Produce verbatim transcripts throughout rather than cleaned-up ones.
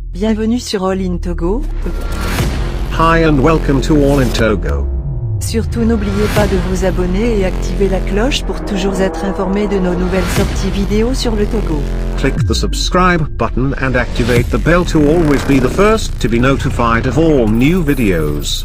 Bienvenue sur All in Togo. Hi and welcome to All in Togo. Surtout n'oubliez pas de vous abonner et activer la cloche pour toujours être informé de nos nouvelles sorties vidéo sur le Togo. Click the subscribe button and activate the bell to always be the first to be notified of all new videos.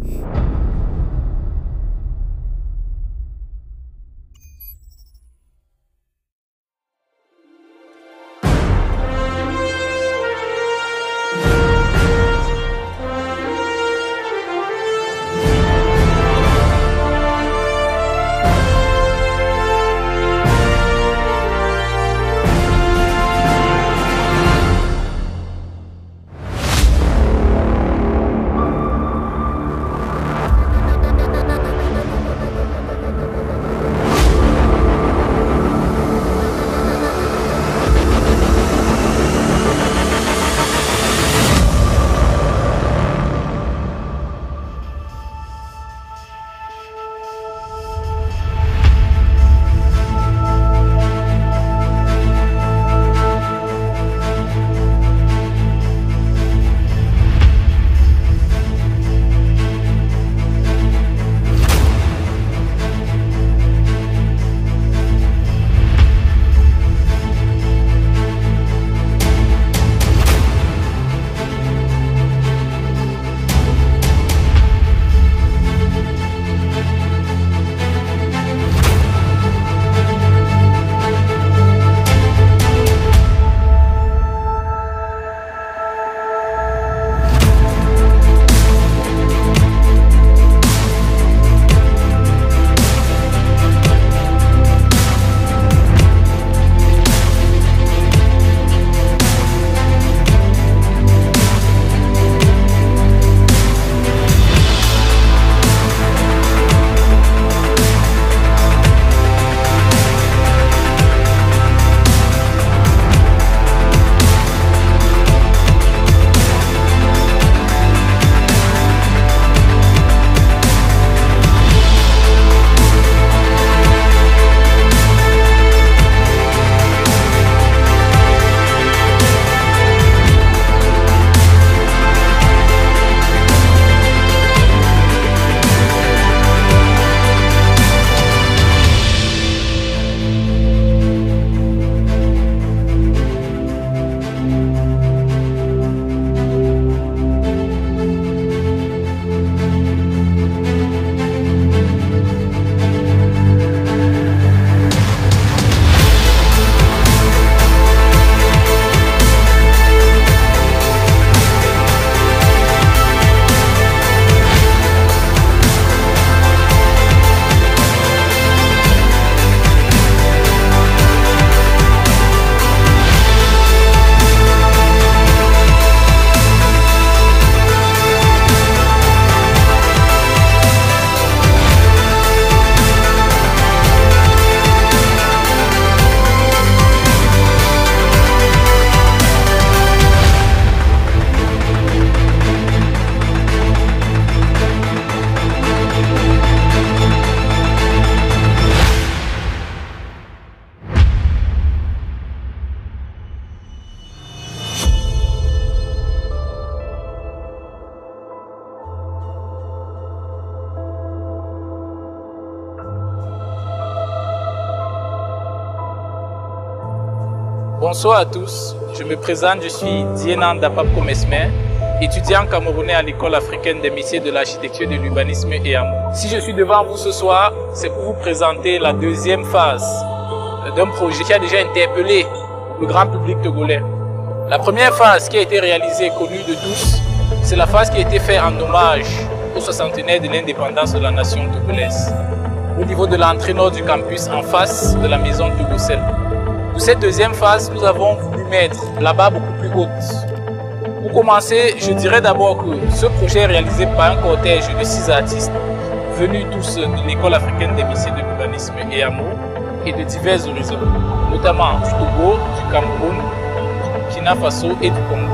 Bonsoir à tous, je me présente, je suis Dienan Dapapko Mesmer, étudiant camerounais à l'école africaine des métiers de l'architecture, de l'urbanisme et hameaux. Si je suis devant vous ce soir, c'est pour vous présenter la deuxième phase d'un projet qui a déjà interpellé le grand public togolais. La première phase qui a été réalisée et connue de tous, c'est la phase qui a été faite en hommage au soixantenaire de l'indépendance de la nation togolaise, au niveau de l'entrée nord du campus en face de la maison Togocel. Pour cette deuxième phase, nous avons voulu mettre la barre beaucoup plus haute. Pour commencer, je dirais d'abord que ce projet est réalisé par un cortège de six artistes venus tous de l'école africaine des métiers de l'urbanisme et hameaux et de divers horizons, notamment du Togo, du Cameroun, du Burkina Faso et du Congo.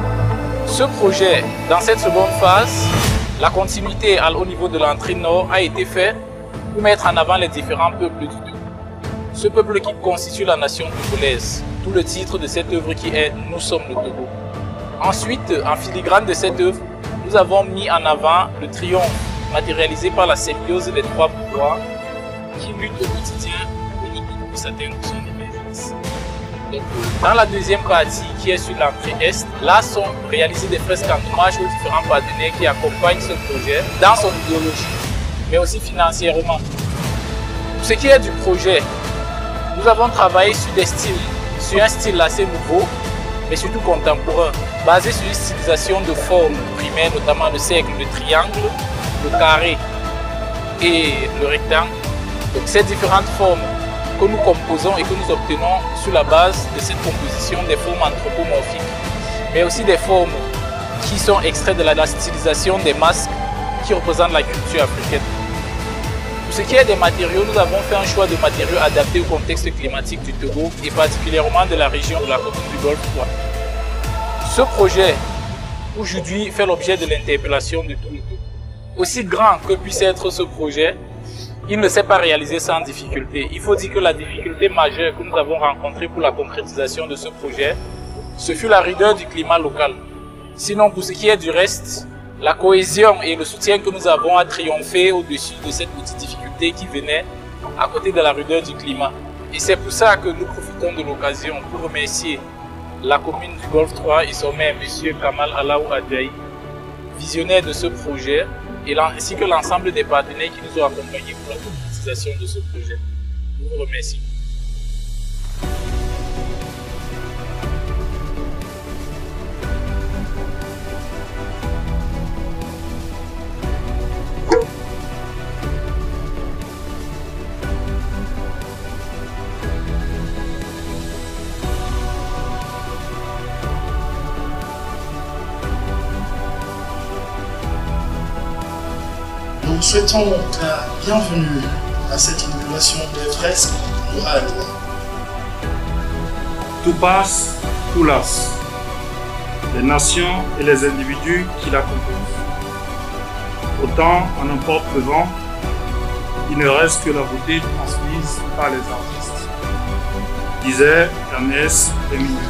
Ce projet, dans cette seconde phase, la continuité au niveau de l'entrée nord a été faite pour mettre en avant les différents peuples du Togo. Ce peuple qui constitue la nation togolaise, tout le titre de cette œuvre qui est « Nous sommes le Togo ». Ensuite, en filigrane de cette œuvre, nous avons mis en avant le triomphe matérialisé par la symbiose des trois pouvoirs qui luttent au quotidien pour le Togo pour s'atteindre son émergence. Donc, dans la deuxième partie qui est sur l'entrée est, là sont réalisées des fresques en hommage aux différents partenaires qui accompagnent ce projet dans son idéologie, mais aussi financièrement. Pour ce qui est du projet, nous avons travaillé sur des styles, sur un style assez nouveau, mais surtout contemporain, basé sur une stylisation de formes primaires, notamment le cercle, le triangle, le carré et le rectangle. Donc ces différentes formes que nous composons et que nous obtenons sur la base de cette composition des formes anthropomorphiques, mais aussi des formes qui sont extraites de la, la stylisation des masques qui représentent la culture africaine. Pour ce qui est des matériaux, nous avons fait un choix de matériaux adaptés au contexte climatique du Togo et particulièrement de la région de la commune du Golfe trois. Ce projet, aujourd'hui, fait l'objet de l'interpellation de tout le Togo. Aussi grand que puisse être ce projet, il ne s'est pas réalisé sans difficulté. Il faut dire que la difficulté majeure que nous avons rencontrée pour la concrétisation de ce projet, ce fut la rigueur du climat local. Sinon, pour ce qui est du reste, la cohésion et le soutien que nous avons a triomphé au-dessus de cette petite difficulté qui venait à côté de la rigueur du climat. Et c'est pour ça que nous profitons de l'occasion pour remercier la commune du Golfe trois et son maire, M. Kamal Alaou Adjaï, visionnaire de ce projet, et ainsi que l'ensemble des partenaires qui nous ont accompagnés pour la concrétisation de ce projet. Je vous remercie. Nous souhaitons la bienvenue à cette inauguration des fresques murales. Tout passe, tout lasse. Les nations et les individus qui la composent. Autant en emporte le vent, il ne reste que la beauté transmise par les artistes. Disait Ernest Hemingway.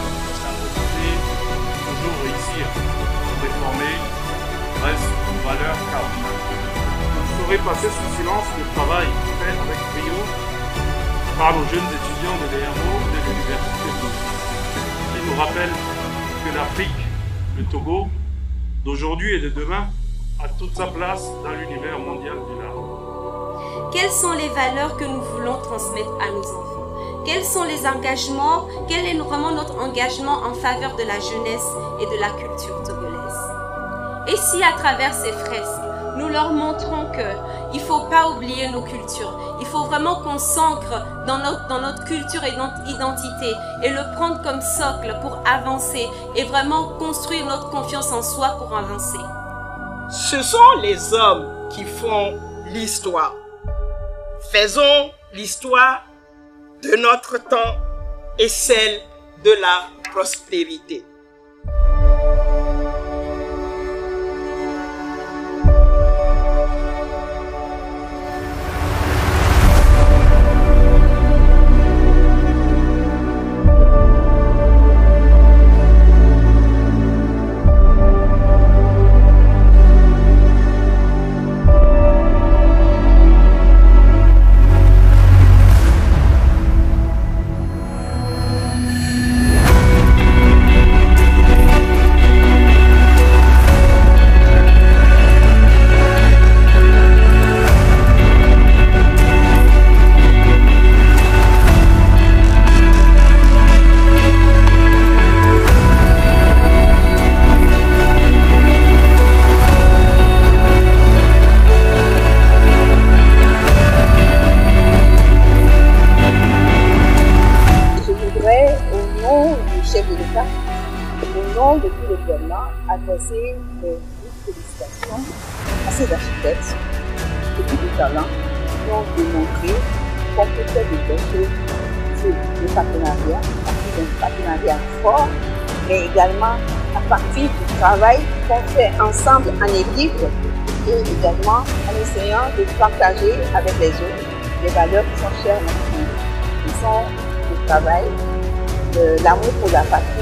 Toujours réussir, réformer, reste une valeur cardinale. Passer sous silence le travail fait avec brio par nos jeunes étudiants de l'E M O de l'Université de Togo, qui nous rappellent que l'Afrique, le Togo, d'aujourd'hui et de demain, a toute sa place dans l'univers mondial de l'art. Quelles sont les valeurs que nous voulons transmettre à nos enfants? Quels sont les engagements? Quel est vraiment notre engagement en faveur de la jeunesse et de la culture togolaise? Et si à travers ces fresques, nous leur montrons qu'il ne faut pas oublier nos cultures. Il faut vraiment qu'on s'ancre dans notre, dans notre culture et notre identité et le prendre comme socle pour avancer et vraiment construire notre confiance en soi pour avancer. Ce sont les hommes qui font l'histoire. Faisons l'histoire de notre temps et celle de la prospérité. Au nom de tout le gouvernement, adresser mes félicitations à ces architectes et tout le talent qui ont démontré qu'on peut faire des belles choses, le partenariat, à partir d'un partenariat fort, mais également à partir du travail qu'on fait ensemble en équipe et également en essayant de partager avec les autres les valeurs qui sont chères à notre pays, qui sont le travail, l'amour pour la patrie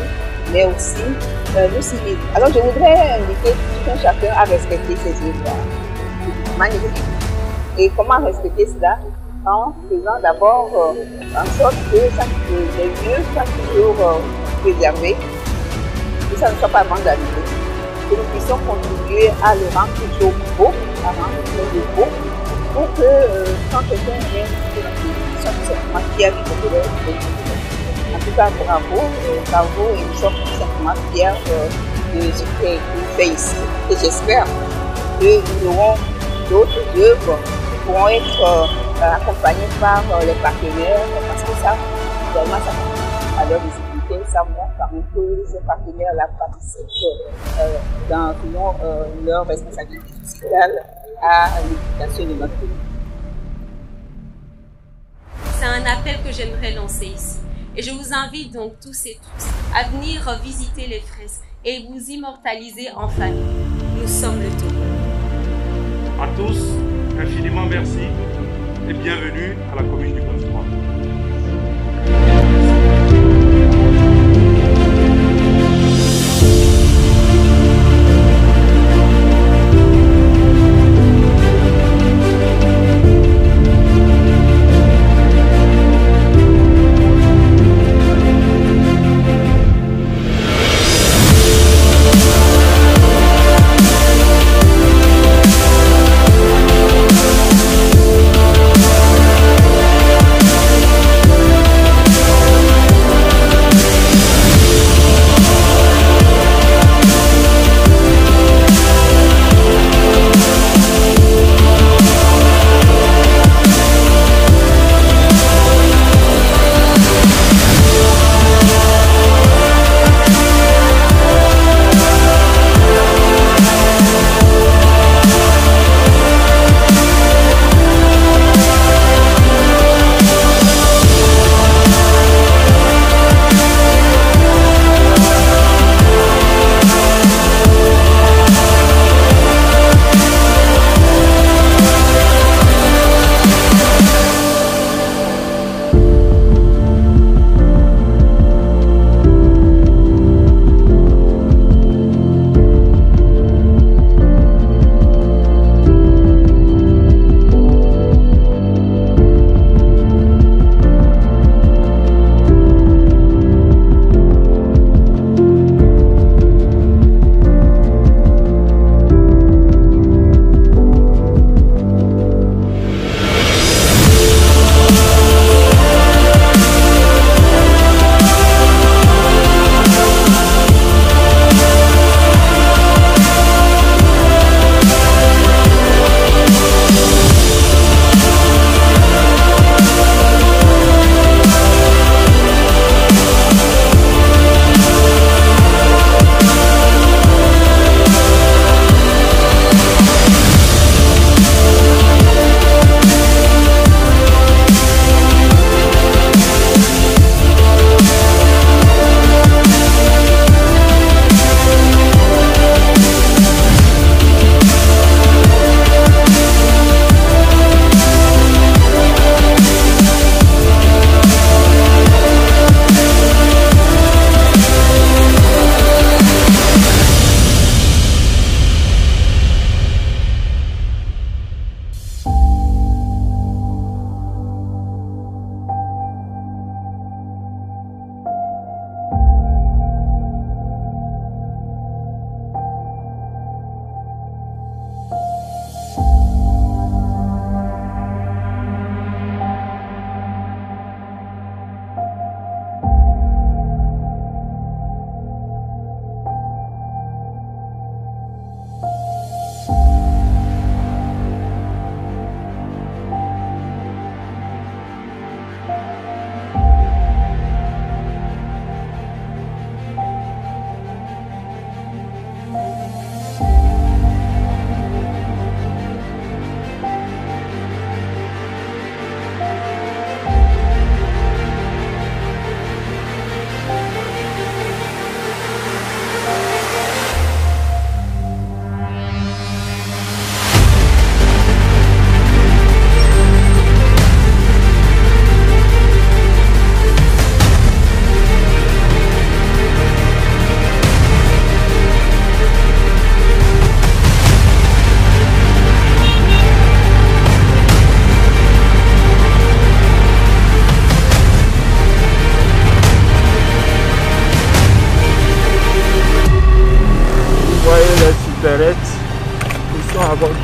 mais aussi euh, le civisme. Alors je voudrais inviter tout un chacun à respecter ses devoirs. Magnifique. Et comment respecter cela? En faisant d'abord euh, en sorte que chaque, les lieux soient toujours euh, préservés, que ça ne soit pas vandalisé, que nous puissions contribuer à le rendre toujours beau, à rendre toujours beau, pour que euh, quand quelqu'un vient visiter notre pays, il soit tout simplement fier du Togolais. En tout cas, bravo, euh, bravo, et nous sommes tout simplement fiers euh, de ce qui a été fait ici. Et j'espère que nous aurons d'autres œuvres qui pourront être euh, accompagnées par euh, les partenaires, parce que ça, vraiment, ça contribue à leur visibilité, ça montre quand même que ces partenaires-là participent euh, dans selon, euh, leur responsabilité fiscale à l'éducation de notre pays. C'est un appel que j'aimerais lancer ici. Et je vous invite donc tous et tous à venir visiter les fresques et vous immortaliser en famille. Nous sommes le Togo. À tous, infiniment merci et bienvenue à la commune du vingt-trois.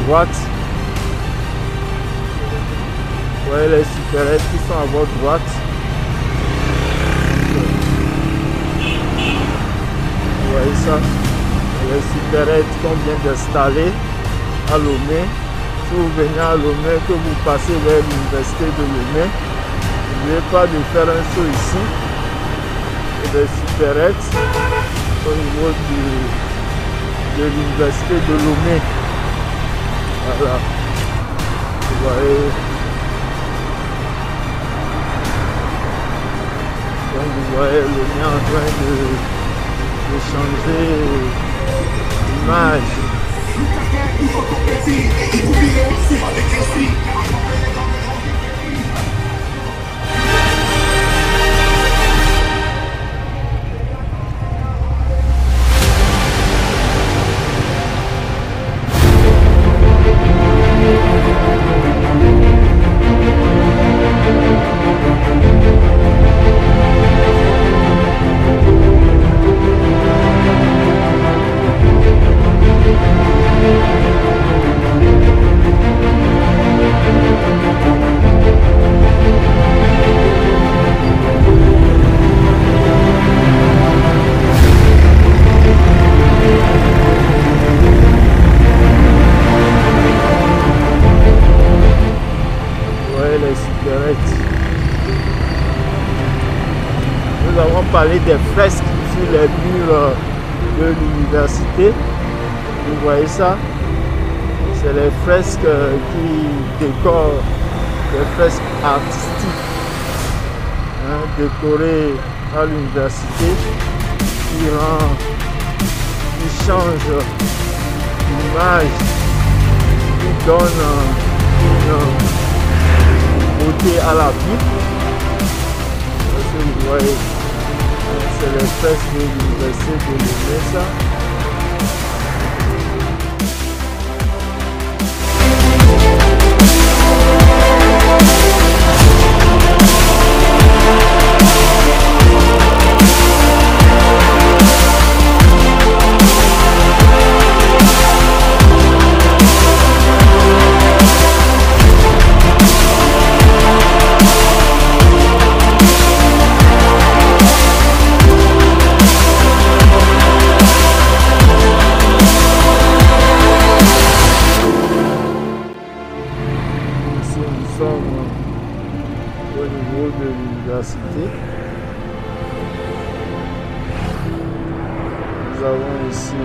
droite. Vous voyez les supérettes qui sont à votre droite. Vous voyez ça? Les supérettes qu'on vient d'installer à Lomé. Si vous venez à Lomé, que vous passez vers l'université de Lomé, n'oubliez pas de faire un saut ici. Et les supérettes au niveau du, de l'université de Lomé. Voilà. Vous voyez. Donc vous voyez Lomé en train de, de changer d'image. Nous avons parlé des fresques sur les murs de l'université. Vous voyez ça? C'est les fresques qui décorent, les fresques artistiques hein, décorées à l'université qui rend, qui change l'image, qui donne une beauté à la vie. Vous voyez, c'est les fresques de l'université de Lomé, ça. Nous avons ici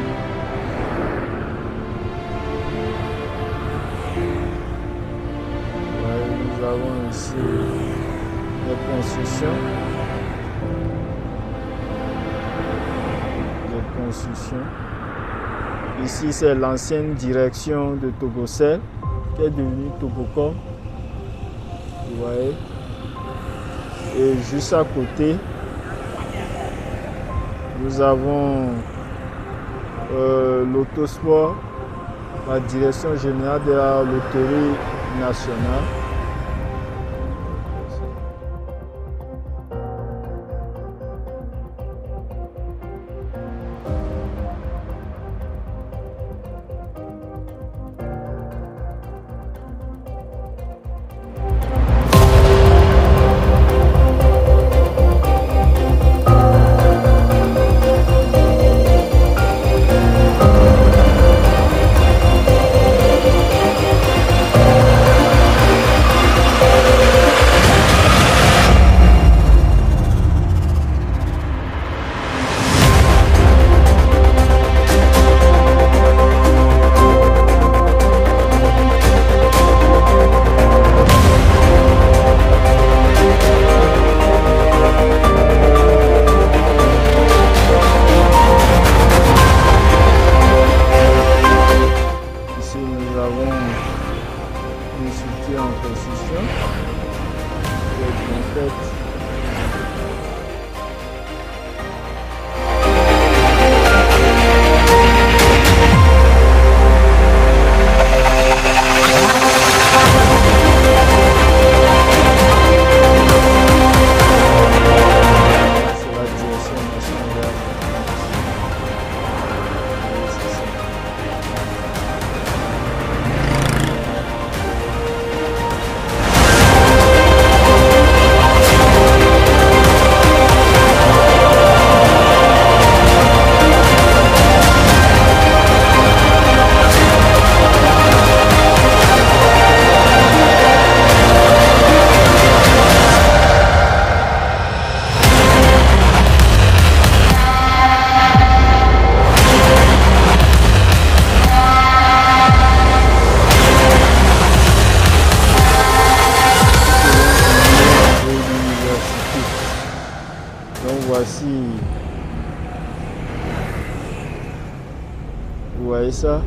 ouais, nous avons ici les constructions les constructions ici c'est l'ancienne direction de Togocel qui est devenue Togocom, vous voyez. Et juste à côté, nous avons euh, l'autosport, la direction générale de la loterie nationale. Vous voyez ça?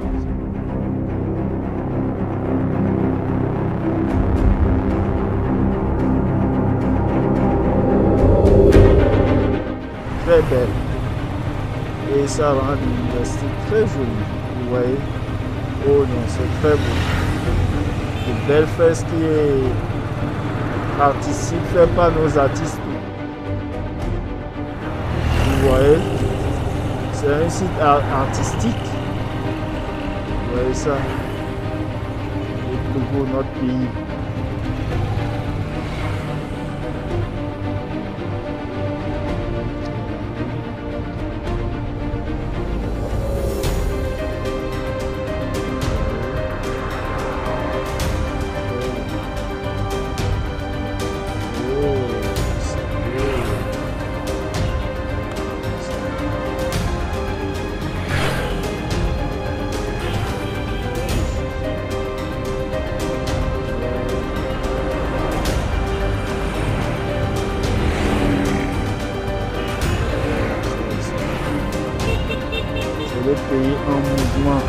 Très belle. Et ça rend l'université très jolie. Vous voyez? Oh non, c'est très beau. Une belle fresque qui est artistique, fait par nos artistes. Vous voyez? C'est un site art artistique. Vous voyez ça? Le Togo, notre pays. Le pays en mouvement.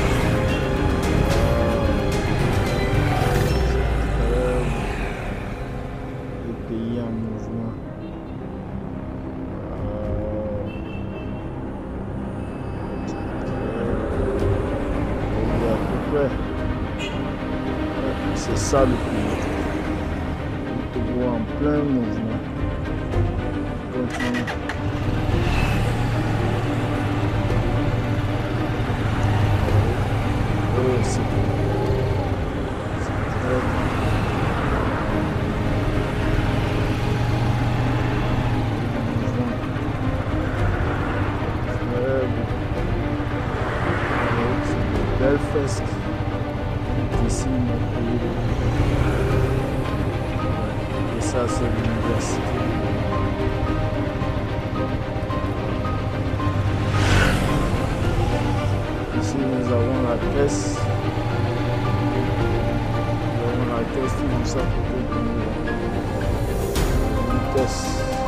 Le pays en mouvement. À peu près. C'est ça le pays. Le Togo en plein mouvement. Continue. C'est très belle fresque ici notre pays. Et ça c'est l'université. Ici nous avons la caisse. Nous avons la caisse qui nous a coûté de nous. Une caisse.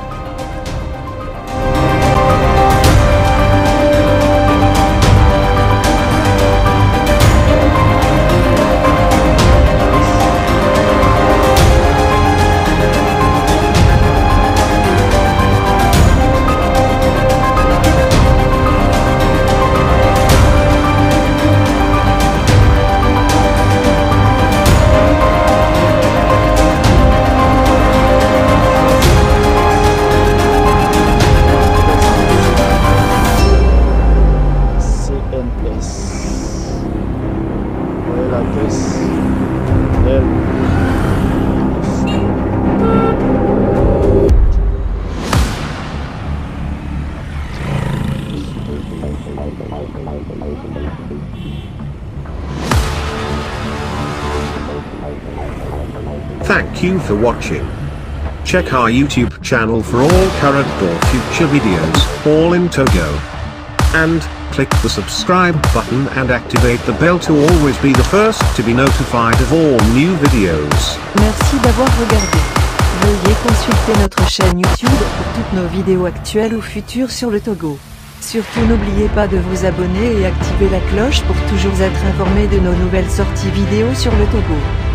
Thank you for watching. Check our YouTube channel for all current or future videos, all in Togo. And, click the subscribe button and activate the bell to always be the first to be notified of all new videos. Merci d'avoir regardé. Veuillez consulter notre chaîne YouTube pour toutes nos vidéos actuelles ou futures sur le Togo. Surtout n'oubliez pas de vous abonner et activer la cloche pour toujours être informé de nos nouvelles sorties vidéo sur le Togo.